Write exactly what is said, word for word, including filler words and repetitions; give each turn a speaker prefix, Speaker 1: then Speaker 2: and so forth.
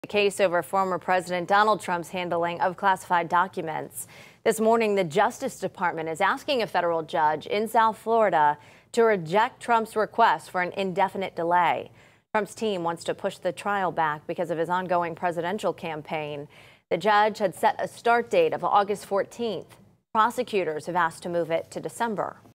Speaker 1: The case over former President Donald Trump's handling of classified documents. This morning, the Justice Department is asking a federal judge in South Florida to reject Trump's request for an indefinite delay. Trump's team wants to push the trial back because of his ongoing presidential campaign. The judge had set a start date of August fourteenth. Prosecutors have asked to move it to December.